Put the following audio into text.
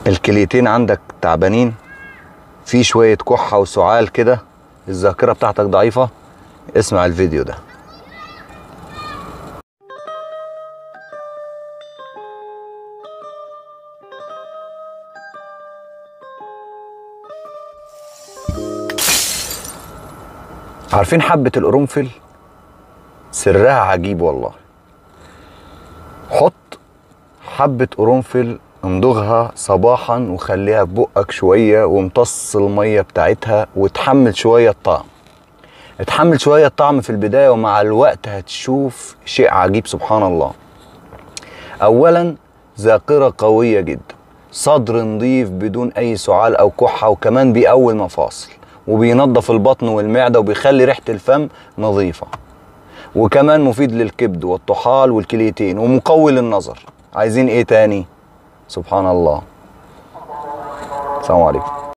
الكليتين عندك تعبانين، في شوية كحة وسعال كده، الذاكرة بتاعتك ضعيفة، اسمع الفيديو ده. عارفين حبة القرنفل؟ سرها عجيب والله. حط حبة قرنفل، امضغها صباحا وخليها في بقك شوية وامتص المية بتاعتها، وتحمل شوية الطعم. اتحمل شوية الطعم في البداية، ومع الوقت هتشوف شيء عجيب سبحان الله. اولا ذاكرة قوية جدا، صدر نضيف بدون اي سعال او كحة، وكمان بيقوي المفاصل وبينظف البطن والمعدة وبيخلي ريحة الفم نظيفة، وكمان مفيد للكبد والطحال والكليتين ومقوي للنظر. عايزين ايه تاني؟ سبحان الله. السلام عليكم.